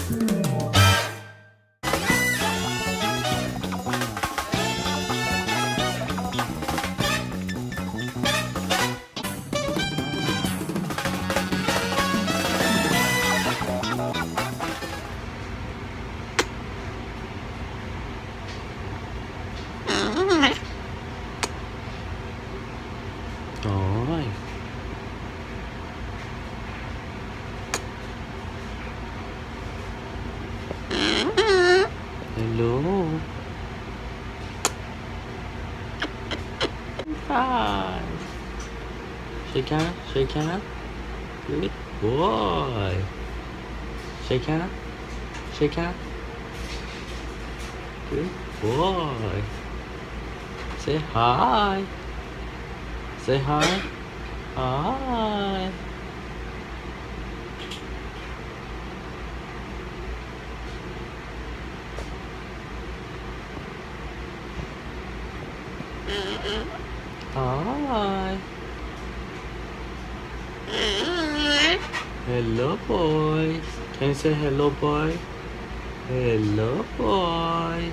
Rồi. Hello. Hi. Shake hand, shake hand. Good boy. Shake hand, shake hand. Good boy. Say hi. Say hi. Hi. Hi. Hello, boy. Can you say hello, boy? Hello, boy.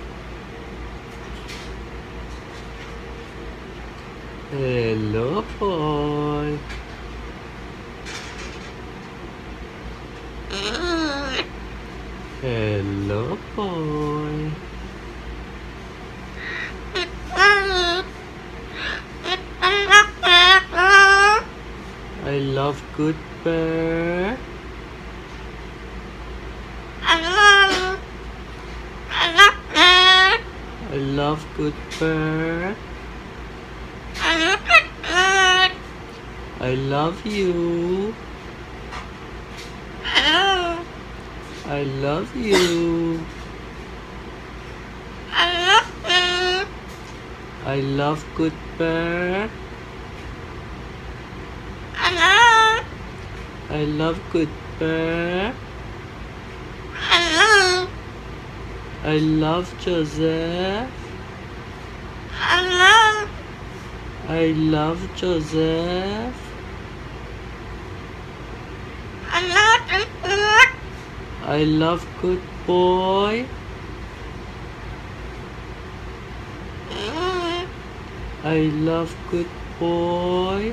Hello, boy. Hello, boy. I love good bear. I love good bear. I love you. I love you. I love good bear. I love good bear. I love Joseph. I love Joseph. I love good boy. I love good boy.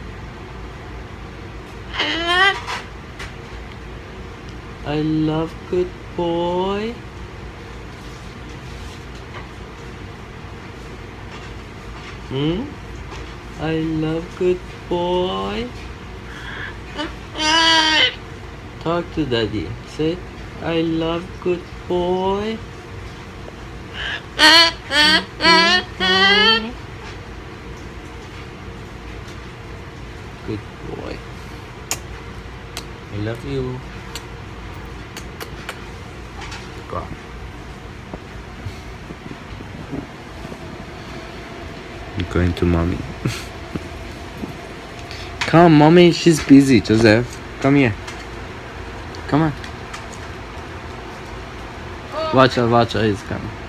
I love good boy. I love good boy. Talk to daddy. Say, I love good boy. Good boy. I love you. Go on. I'm going to mommy. Come, mommy, she's busy, Joseph. Come here. Come on. Watch her, he's coming.